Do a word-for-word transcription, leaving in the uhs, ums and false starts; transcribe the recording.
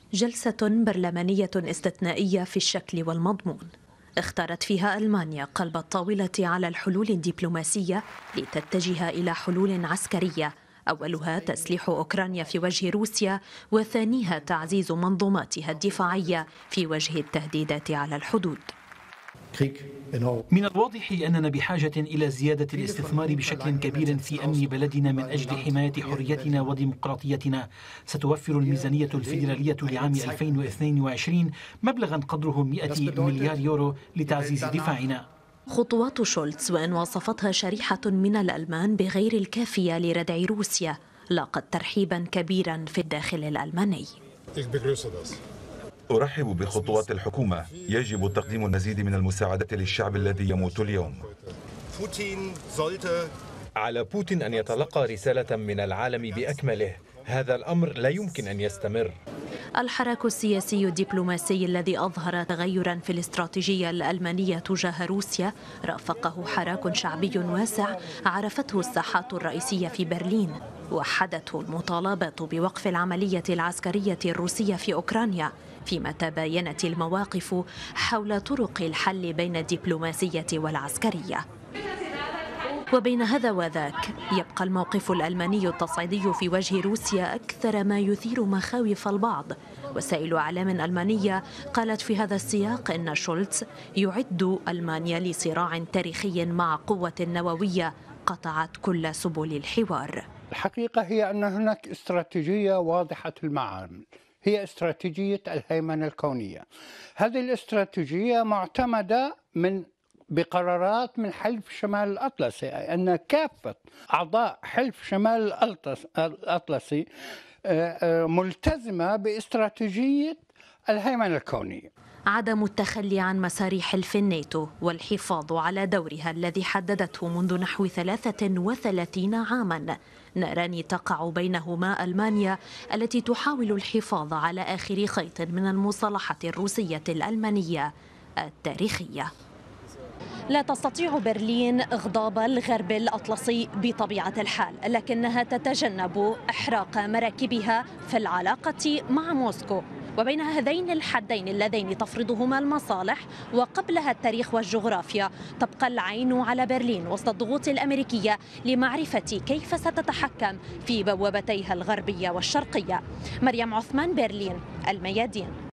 جلسة برلمانية استثنائية في الشكل والمضمون، اختارت فيها ألمانيا قلب الطاولة على الحلول الدبلوماسية لتتجه إلى حلول عسكرية، أولها تسليح أوكرانيا في وجه روسيا، وثانيها تعزيز منظوماتها الدفاعية في وجه التهديدات على الحدود. من الواضح أننا بحاجة إلى زيادة الاستثمار بشكل كبير في أمن بلدنا من أجل حماية حريتنا وديمقراطيتنا. ستوفر الميزانية الفيدرالية لعام ألفين واثنين وعشرين مبلغا قدره مئة مليار يورو لتعزيز دفاعنا. خطوات شولتز، وإن وصفتها شريحة من الألمان بغير الكافية لردع روسيا، لاقت ترحيبا كبيرا في الداخل الألماني. أرحب بخطوات الحكومة. يجب تقديم المزيد من المساعدة للشعب الذي يموت اليوم. على بوتين أن يتلقى رسالة من العالم بأكمله. هذا الأمر لا يمكن أن يستمر. الحراك السياسي الدبلوماسي الذي أظهر تغيرا في الاستراتيجية الألمانية تجاه روسيا رافقه حراك شعبي واسع عرفته الساحات الرئيسية في برلين، وحدته المطالبة بوقف العملية العسكرية الروسية في أوكرانيا، فيما تباينت المواقف حول طرق الحل بين الدبلوماسية والعسكرية. وبين هذا وذاك يبقى الموقف الألماني التصعيدي في وجه روسيا أكثر ما يثير مخاوف البعض. وسائل أعلام ألمانية قالت في هذا السياق إن شولتز يعد ألمانيا لصراع تاريخي مع قوة نووية قطعت كل سبل الحوار. الحقيقة هي أن هناك استراتيجية واضحة المعالم، هي استراتيجية الهيمنة الكونية. هذه الاستراتيجية معتمدة من بقرارات من حلف شمال الأطلسي، أي أن كافة أعضاء حلف شمال الأطلسي ملتزمة باستراتيجية الهيمنة الكونية. عدم التخلي عن مسار حلف الناتو والحفاظ على دورها الذي حددته منذ نحو ثلاثة وثلاثين عاما، ناران تقع بينهما ألمانيا التي تحاول الحفاظ على آخر خيط من المصالحة الروسية الألمانية التاريخية. لا تستطيع برلين إغضاب الغرب الأطلسي بطبيعة الحال، لكنها تتجنب إحراق مراكبها في العلاقة مع موسكو. وبين هذين الحدين اللذين تفرضهما المصالح وقبلها التاريخ والجغرافيا، تبقى العين على برلين وسط الضغوط الأمريكية لمعرفة كيف ستتحكم في بوابتيها الغربية والشرقية. مريم عثمان، برلين، الميادين.